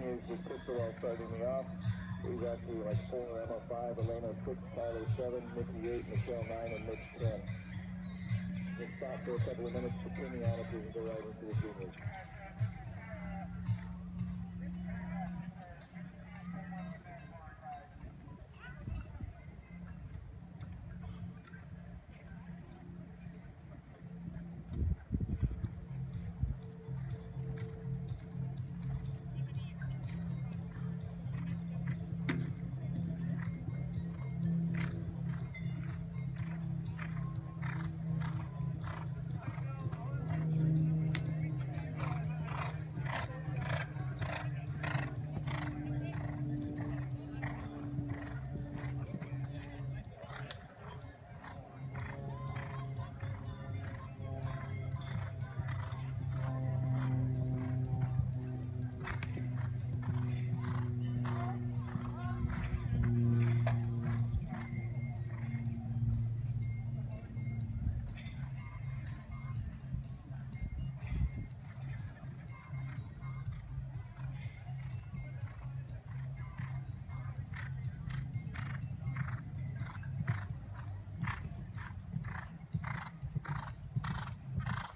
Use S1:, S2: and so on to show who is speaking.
S1: juniors with Crystal all starting me off. We've actually like 4, Emma 5, Elena 6, Tyler 7, Nikki 8, Michelle 9, and Mitch 10. Just stop for a couple of minutes to tune me on if we can go right into the juniors.